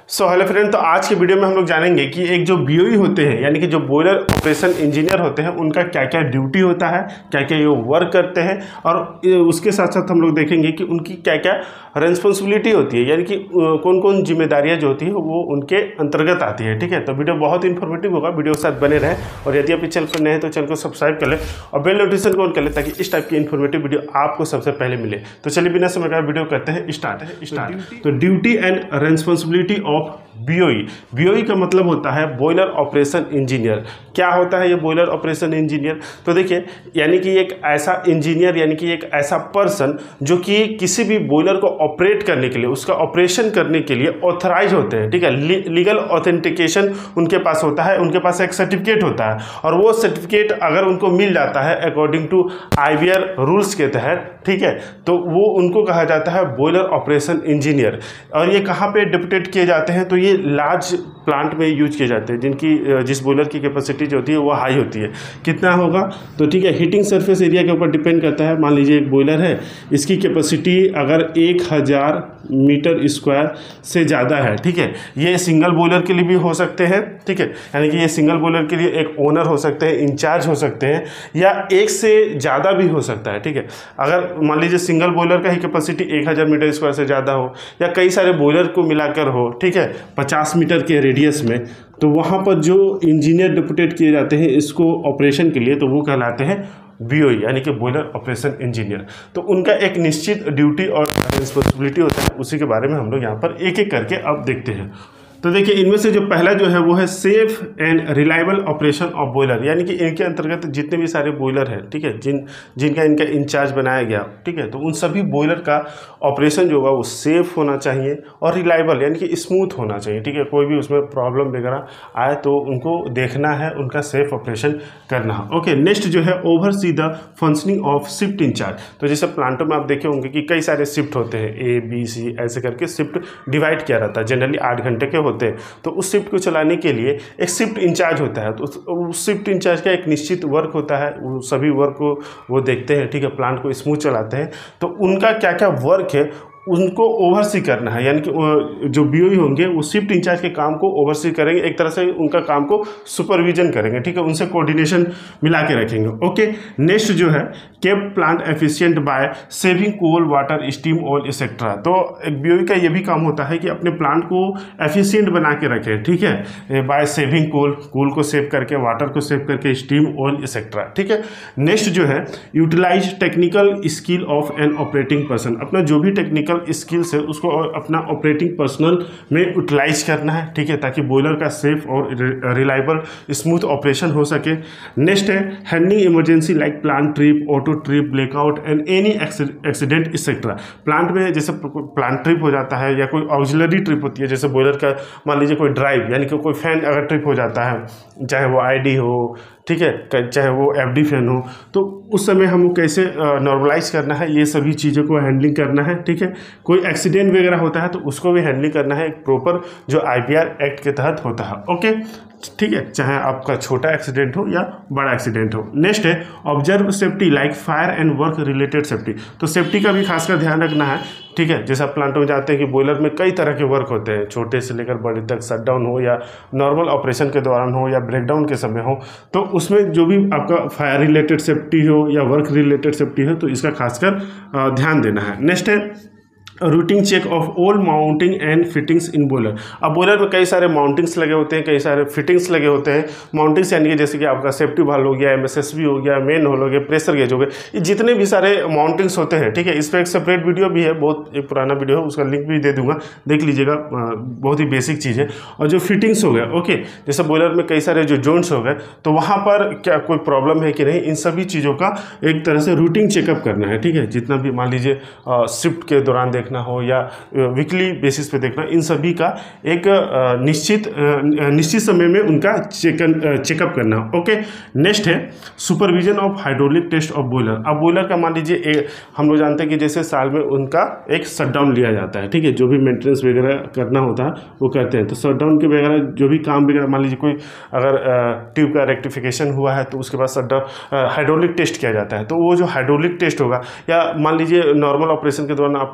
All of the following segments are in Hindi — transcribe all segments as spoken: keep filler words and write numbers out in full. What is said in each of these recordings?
सो हेलो फ्रेंड, तो आज के वीडियो में हम लोग जानेंगे कि एक जो बीओई होते हैं यानी कि जो बॉयलर ऑपरेशन इंजीनियर होते हैं उनका क्या क्या ड्यूटी होता है, क्या क्या ये वर्क करते हैं और उसके साथ साथ हम लोग देखेंगे कि उनकी क्या क्या रेस्पॉन्सिबिलिटी होती है, यानी कि कौन कौन जिम्मेदारियां जो होती है वो उनके अंतर्गत आती है। ठीक है, तो वीडियो बहुत इन्फॉर्मेटिव होगा, वीडियो के साथ बने रहे और यदि आप इस चैनल पर नए हैं तो चैनल को सब्सक्राइब कर लें और बेल नोटिफिकेशन को ऑन कर लें ताकि इस टाइप की इन्फॉर्मेटिव वीडियो आपको सबसे पहले मिले। तो चलिए बिना समय का वीडियो करते हैं स्टार्ट है स्टार्ट तो duty and responsibility of BOE. BOE का मतलब होता है बॉयलर ऑपरेशन इंजीनियर। क्या होता है ये बॉयलर ऑपरेशन इंजीनियर? तो देखिए, यानी कि एक ऐसा इंजीनियर यानी कि एक ऐसा पर्सन जो कि किसी भी बॉयलर को ऑपरेट करने के लिए, उसका ऑपरेशन करने के लिए ऑथराइज होते हैं। ठीक है, लीगल ऑथेंटिकेशन उनके पास होता है, उनके पास एक सर्टिफिकेट होता है और वो सर्टिफिकेट अगर उनको मिल जाता है अकॉर्डिंग टू आईवीआर रूल्स के तहत, ठीक है, तो वो उनको कहा जाता है बॉयलर ऑपरेशन इंजीनियर। और ये कहाँ पे डिप्यूटेट किए जाते हैं? तो ये लार्ज प्लांट में यूज किए जाते हैं जिनकी जिस बॉयलर की कैपेसिटी जो होती है वो हाई होती है। कितना होगा? तो ठीक है, हीटिंग सरफेस एरिया के ऊपर डिपेंड करता है। मान लीजिए एक बॉयलर है, इसकी कैपेसिटी अगर एक हज़ार मीटर स्क्वायर से ज़्यादा है, ठीक है, ये सिंगल बॉयलर के लिए भी हो सकते हैं। ठीक है, यानी कि ये सिंगल बॉयलर के लिए एक ओनर हो सकते हैं, इंचार्ज हो सकते हैं या एक से ज़्यादा भी हो सकता है। ठीक है, अगर मान लीजिए सिंगल बॉयलर का ही कैपेसिटी एक हज़ार मीटर स्क्वायर से ज़्यादा हो या कई सारे बॉयलर को मिलाकर हो, ठीक है, पचास मीटर के रेडियस में, तो वहाँ पर जो इंजीनियर डिप्यूटेट किए जाते हैं इसको ऑपरेशन के लिए, तो वो कहलाते हैं बीओई यानी कि बॉयलर ऑपरेशन इंजीनियर। तो उनका एक निश्चित ड्यूटी और रिस्पॉन्सिबिलिटी होता है, उसी के बारे में हम लोग यहाँ पर एक एक करके अब देखते हैं। तो देखिए, इनमें से जो पहला जो है वो है safe and reliable operation of boiler, यानी कि इनके अंतर्गत जितने भी सारे बॉयलर हैं, ठीक है, जिन जिनका इनका इंचार्ज बनाया गया, ठीक है, तो उन सभी बॉयलर का ऑपरेशन जो होगा वो सेफ होना चाहिए और रिलायबल यानी कि स्मूथ होना चाहिए। ठीक है, कोई भी उसमें प्रॉब्लम वगैरह आए तो उनको देखना है, उनका सेफ ऑपरेशन करना है। ओके, नेक्स्ट जो है oversee the functioning of shift incharge. तो जैसे प्लांटों में आप देखे होंगे कि कई सारे शिफ्ट होते हैं, ए बी सी ऐसे करके शिफ्ट डिवाइड किया रहता है, जनरली आठ घंटे के होते हैं। तो उस शिफ्ट को चलाने के लिए एक शिफ्ट इंचार्ज होता है, तो उस, उस शिफ्ट इंचार्ज का एक निश्चित वर्क होता है, वो सभी वर्क को वो देखते हैं, ठीक है, प्लांट को स्मूथ चलाते हैं। तो उनका क्या क्या वर्क है उनको ओवरसी करना है, यानी कि जो बीओई होंगे वो शिफ्ट इंचार्ज के काम को ओवरसी करेंगे, एक तरह से उनका काम को सुपरविजन करेंगे, ठीक है, उनसे कोऑर्डिनेशन मिला के रखेंगे। ओके, नेक्स्ट जो है keep plant efficient by saving coal water steam oil etcetera. तो एक बीओई का ये भी काम होता है कि अपने प्लांट को एफिशिएंट बना के रखें, ठीक है, बाय सेविंग कोल, कोल को सेव करके, वाटर को सेव करके, स्टीम ऑयल एक्सेट्रा। ठीक है, नेक्स्ट जो है utilise technical skill of an operating person. अपना जो भी टेक्निकल स्किल्स है उसको अपना ऑपरेटिंग पर्सनल में यूटिलाइज करना है, ठीक है, ताकि बॉयलर का सेफ और रिलायबल स्मूथ ऑपरेशन हो सके। नेक्स्ट है handling emergency like plant trip, auto trip, blackout and any accident etcetera. Plant में जैसे प्लांट ट्रिप हो जाता है या कोई ऑक्सिलरी ट्रिप होती है, जैसे बॉयलर का मान लीजिए कोई ड्राइव यानी कि कोई फैन अगर ट्रिप हो जाता है, चाहे वो आईडी हो, ठीक है, चाहे वो एफडी फैन हो, तो उस समय हमको कैसे नॉर्मलाइज करना है, ये सभी चीज़ों को हैंडलिंग करना है। ठीक है, कोई एक्सीडेंट वगैरह होता है तो उसको भी हैंडलिंग करना है, एक प्रॉपर जो आईपीआर एक्ट के तहत होता है। ओके, ठीक है, चाहे आपका छोटा एक्सीडेंट हो या बड़ा एक्सीडेंट हो। नेक्स्ट है observe safety like fire and work related safety. तो सेफ्टी का भी खासकर ध्यान रखना है, ठीक है, जैसे आप प्लांटों में जाते हैं कि बॉयलर में कई तरह के वर्क होते हैं, छोटे से लेकर बड़े तक, शटडाउन हो या नॉर्मल ऑपरेशन के दौरान हो या ब्रेकडाउन के समय हो, तो उसमें जो भी आपका फायर रिलेटेड सेफ्टी हो या वर्क रिलेटेड सेफ्टी हो तो इसका खासकर ध्यान देना है। नेक्स्ट है routine check of all mounting and fittings in boiler. अब बॉयलर में कई सारे माउंटिंग्स लगे होते हैं, कई सारे फिटिंग्स लगे होते हैं। माउंटिंग्स यानी कि जैसे कि आपका सेफ्टी वाल्व हो गया, एमएसएसबी हो गया, मेन होल हो गया, प्रेशर गेज हो गया, ये जितने भी सारे माउंटिंग्स होते हैं, ठीक है, इस पर एक सेपरेट वीडियो भी है, बहुत एक पुराना वीडियो है, उसका लिंक भी दे दूंगा, देख लीजिएगा, बहुत ही बेसिक चीज़ है। और जो फिटिंग्स हो गया, ओके, जैसे बॉयलर में कई सारे जो जॉइंट्स हो गए तो वहाँ पर क्या कोई प्रॉब्लम है कि नहीं, इन सभी चीज़ों का एक तरह से रूटीन चेकअप करना है। ठीक है, जितना भी मान लीजिए शिफ्ट के दौरान देखना हो या वीकली बेसिस पे देखना, इन सभी का एक निश्चित निश्चित समय में उनका चेकन चेकअप करना। ओके, नेक्स्ट है supervision of hydraulic test of boiler. अब बॉयलर का मान लीजिए हम लोग जानते हैं कि जैसे साल में उनका एक शटडाउन लिया जाता है, ठीक है, जो भी मेंटेनेंस वगैरह करना होता है वो करते हैं। तो शटडाउन के वगैरह जो भी काम वगैरह, मान लीजिए कोई अगर ट्यूब का रेक्टिफिकेशन हुआ है तो उसके बाद शटडाउन हाइड्रोलिक टेस्ट किया जाता है। तो वो जो हाइड्रोलिक टेस्ट होगा, या मान लीजिए नॉर्मल ऑपरेशन के दौरान आपका बॉयलर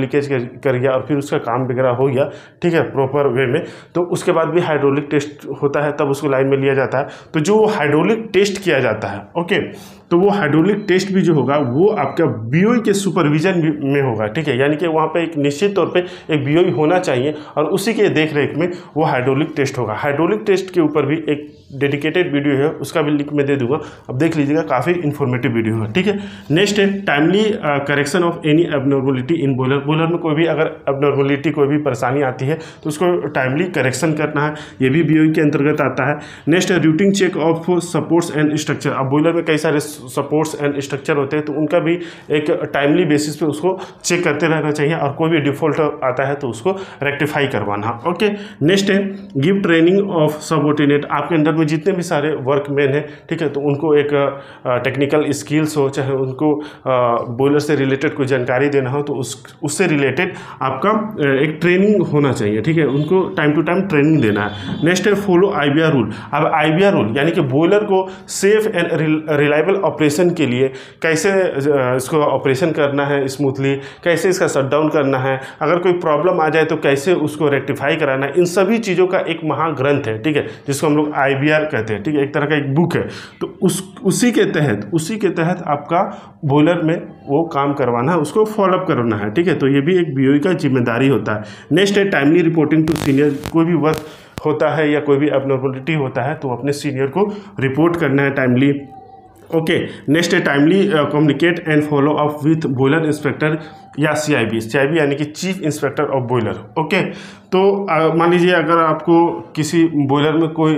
लीकेज कर, कर गया और फिर उसका काम वगैरह हो गया, ठीक है, प्रॉपर वे में, तो उसके बाद भी हाइड्रोलिक टेस्ट होता है, तब उसको लाइन में लिया जाता है। तो जो हाइड्रोलिक टेस्ट किया जाता है, ओके, तो वो हाइड्रोलिक टेस्ट भी जो होगा वो आपका बीओई के सुपरविजन में होगा, ठीक है, यानी कि वहाँ पे एक निश्चित तौर पे एक बीओई होना चाहिए और उसी के देख रेख में वो हाइड्रोलिक टेस्ट होगा। हाइड्रोलिक टेस्ट के ऊपर भी एक डेडिकेटेड वीडियो है, उसका भी लिंक मैं दे दूंगा, अब देख लीजिएगा, काफ़ी इन्फॉर्मेटिव वीडियो है, ठीक है। नेक्स्ट है timely correction of any abnormality in boiler. Boiler में कोई भी अगर एबनॉर्मलिटी, कोई भी परेशानी आती है तो उसको टाइमली करेक्शन करना है, ये भी बीओई के अंतर्गत आता है। नेक्स्ट है routine check of supports and structure. अब बॉयलर में कई सारे सपोर्ट्स एंड स्ट्रक्चर होते हैं, तो उनका भी एक टाइमली बेसिस पे उसको चेक करते रहना चाहिए और कोई भी डिफॉल्ट आता है तो उसको रेक्टिफाई करवाना, ओके। नेक्स्ट है गिव ट्रेनिंग ऑफ सबऑर्डिनेट। आपके अंडर में जितने भी सारे वर्कमैन हैं, ठीक है, तो उनको एक टेक्निकल स्किल्स हो, चाहे उनको बॉयलर से रिलेटेड कोई जानकारी देना हो, तो उस उससे रिलेटेड आपका एक ट्रेनिंग होना चाहिए, ठीक है, उनको टाइम टू टाइम ट्रेनिंग देना है। नेक्स्ट है फॉलो आईबीआर रूल। अब आईबीआर रूल यानी कि बॉयलर को सेफ एंड रिलायबल ऑपरेशन के लिए कैसे इसको ऑपरेशन करना है स्मूथली, कैसे इसका शटडाउन करना है, अगर कोई प्रॉब्लम आ जाए तो कैसे उसको रेक्टिफाई कराना है, इन सभी चीज़ों का एक महाग्रंथ है, ठीक है, जिसको हम लोग आईबीआर कहते हैं, ठीक है, एक तरह का एक बुक है। तो उस उसी के तहत उसी के तहत आपका बॉयलर में वो काम करवाना है, उसको फॉलोअप करना है, ठीक है, तो ये भी एक बीओई का जिम्मेदारी होता है। नेक्स्ट है टाइमली रिपोर्टिंग टू सीनियर। कोई भी वर्क होता है या कोई भी एबनॉर्मलिटी होता है तो अपने सीनियर को रिपोर्ट करना है टाइमली, ओके। नेक्स्ट है timely communicate and follow up with boiler inspector या सीआईबी। सीआईबी यानी कि chief inspector of boiler, okay. तो मान लीजिए अगर आपको किसी बॉयलर में कोई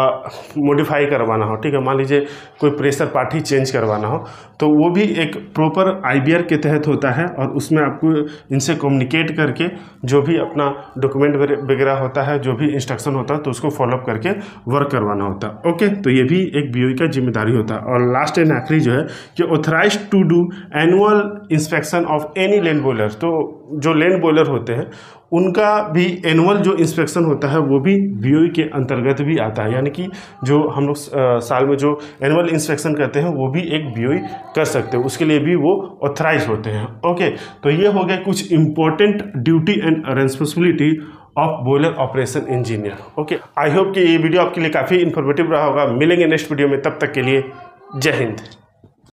मॉडिफाई करवाना हो, ठीक है, मान लीजिए कोई प्रेशर पार्ट ही चेंज करवाना हो, तो वो भी एक प्रॉपर आईबीआर के तहत होता है और उसमें आपको इनसे कम्युनिकेट करके जो भी अपना डॉक्यूमेंट वगैरह होता है, जो भी इंस्ट्रक्शन होता है, तो उसको फॉलोअप करके वर्क करवाना होता है, ओके। तो ये भी एक बीओई का जिम्मेदारी होता है। और लास्ट एंड आखिरी जो है कि authorize to do annual inspection of any land boiler. तो जो लैंड बॉयलर होते हैं उनका भी एनुअल जो इंस्पेक्शन होता है वो भी बीओई के अंतर्गत भी आता है, यानी कि जो हम लोग साल में जो एनुअल इंस्पेक्शन करते हैं वो भी एक बीओई कर सकते हैं, उसके लिए भी वो ऑथराइज होते हैं, ओके। तो ये हो गए कुछ important duty and responsibility of boiler operation engineer, okay. I hope कि ये वीडियो आपके लिए काफ़ी इन्फॉर्मेटिव रहा होगा। मिलेंगे नेक्स्ट वीडियो में, तब तक के लिए जय हिंद।